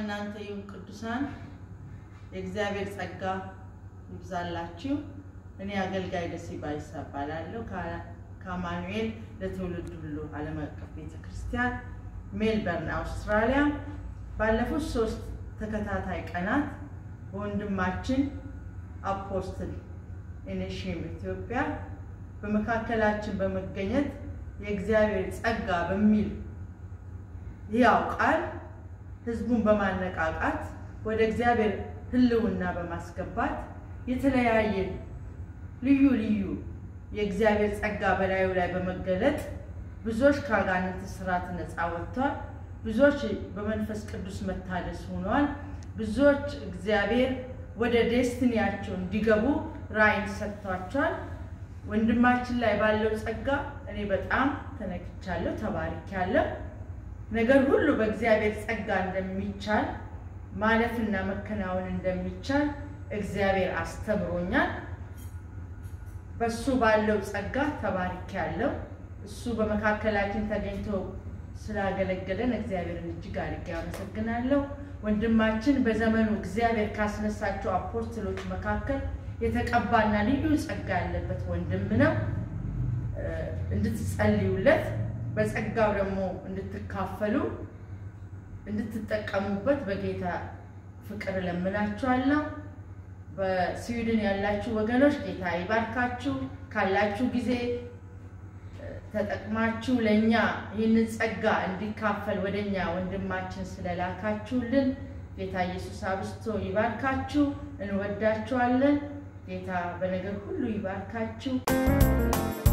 ከናንተ ይሁን ቅዱሳን የእግዚአብሔር ጸጋ ይብዛላችሁ እኔ አገልጋይ ደስ ይባላልው ከአማኑኤል ለትውልድ ሁሉ ዓለም አቀፍ ቤተክርስቲያን ሜልበርን አውስትራሊያ ባለፉት 3 ተከታታይ ቀናት ወንድማችን አፖስትል ኢነሺም ኢትዮጵያ በመካከላችን በመገኘት የእግዚአብሔር ጸጋ በሚል ያው ቃል ህዝቡን በማነቃቃት ወደ እግዚአብሔር ህልውና በማስገባት የተለያየ ልዩ የእግዚአብሔር ጸጋ በላዩ ላይ በመገለጥ ብዙዎች ካጋንንት ስራት ነፃ ወጥተዋል ብዙዎች በመንፈስ ቅዱስ መታደስ ሆነዋል ብዙዎች እግዚአብሔር ወደ ዴስቲኒያቸው እንዲገቡ ራእይ ሰጥቷቸዋል ወንድማችን ላይ ባለው ጸጋ እኔ በጣም ተነክቻለሁ ተባርኬያለሁ ነገር ሁሉ በእግዚአብሔር ጸጋ እንደሚቻል ማለፍና መከናወን እንደሚቻል እግዚአብሔር አስተምሮኛል በሱ ባለው ጸጋ ተባርኬያለሁ እሱ በመካከላችን ተገኝቶ ስላገለገለን እግዚአብሔርን እጅግ አድርጌ አመሰግናለሁ ወንድማችን በዘመኑ እግዚአብሔር ካስነሳቸው አፖስቶሎች መካከል የተቀባና ልዩ ጸጋ ያለበት ወንድም ነው እንድትጸልዩለት በጸጋው ደግሞ እንድትካፈሉ እንድትጠቀሙበት በጌታ ፍቅር ለምናችኋለሁ በስዊድን ያላችሁ ወገኖች ጌታ ይባርካችሁ ካላችሁ ጊዜ ተጠቅማችሁ ለኛ ይህንን ጸጋ እንዲካፈል ወደኛ ወንድማችን ስለላካችሁልን ጌታ ኢየሱስ አብስቶ ይባርካችሁ እንወዳችኋለን ጌታ በነገር ሁሉ ይባርካችሁ